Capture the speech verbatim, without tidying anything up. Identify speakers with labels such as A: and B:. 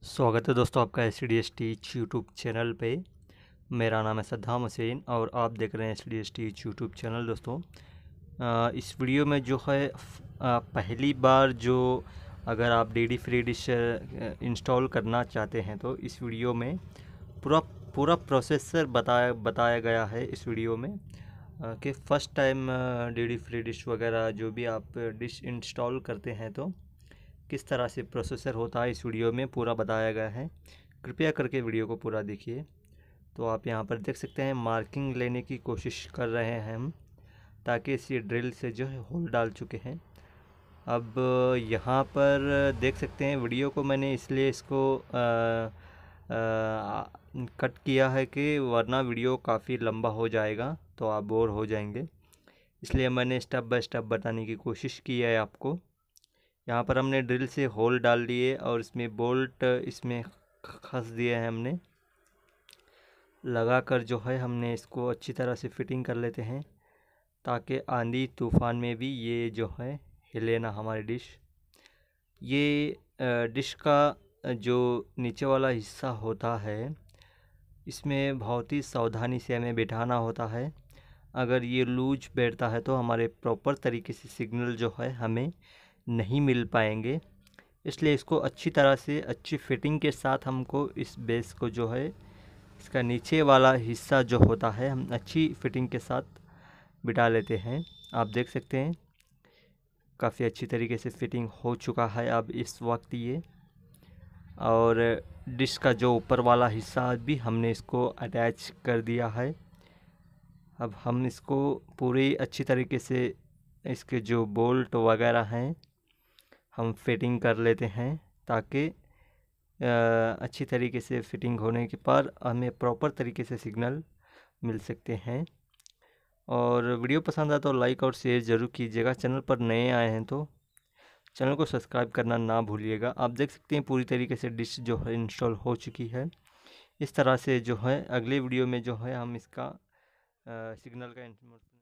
A: स्वागत है दोस्तों आपका S D S teach YouTube channel पे। मेरा नाम है सद्दाम हुसैन और आप देख रहे हैं S D S teach YouTube channel. दोस्तों अ, इस वीडियो में जो है अ, पहली बार जो अगर आप D D free dish install करना चाहते हैं तो इस वीडियो में पूरा पूरा प्रोसेसर बताया बताया गया है इस वीडियो में अ, कि first time D D free dish वगैरह जो भी आप डिश इंस्टॉल करते हैं तो किस तरह से प्रोसेसर होता है, इस वीडियो में पूरा बताया गया है। कृपया करके वीडियो को पूरा देखिए। तो आप यहाँ पर देख सकते हैं मार्किंग लेने की कोशिश कर रहे हैं हम, ताकि इसी ड्रिल से जो है होल डाल चुके हैं। अब यहाँ पर देख सकते हैं वीडियो को मैंने इसलिए इसको आ, आ, कट किया है कि वरना वीडियो काफ़ी लंबा हो जाएगा तो आप बोर हो जाएंगे, इसलिए मैंने स्टेप बाय स्टेप बताने की कोशिश की है आपको। यहाँ पर हमने ड्रिल से होल डाल दिए और इसमें बोल्ट इसमें खस दिए हैं हमने लगाकर। जो है हमने इसको अच्छी तरह से फिटिंग कर लेते हैं ताकि आंधी तूफ़ान में भी ये जो है हिले ना हमारी डिश। ये डिश का जो नीचे वाला हिस्सा होता है इसमें बहुत ही सावधानी से हमें बिठाना होता है। अगर ये लूज बैठता है तो हमारे प्रॉपर तरीके से सिग्नल जो है हमें नहीं मिल पाएंगे, इसलिए इसको अच्छी तरह से अच्छी फिटिंग के साथ हमको इस बेस को जो है इसका नीचे वाला हिस्सा जो होता है हम अच्छी फिटिंग के साथ बिठा लेते हैं। आप देख सकते हैं काफ़ी अच्छी तरीके से फिटिंग हो चुका है अब इस वक्त ये, और डिश का जो ऊपर वाला हिस्सा भी हमने इसको अटैच कर दिया है। अब हम इसको पूरी अच्छी तरीके से इसके जो बोल्ट वगैरह हैं हम फिटिंग कर लेते हैं ताकि अच्छी तरीके से फिटिंग होने के बाद हमें प्रॉपर तरीके से सिग्नल मिल सकते हैं। और वीडियो पसंद आए तो लाइक और शेयर ज़रूर कीजिएगा। चैनल पर नए आए हैं तो चैनल को सब्सक्राइब करना ना भूलिएगा। आप देख सकते हैं पूरी तरीके से डिश जो है इंस्टॉल हो चुकी है। इस तरह से जो है अगले वीडियो में जो है हम इसका सिग्नल का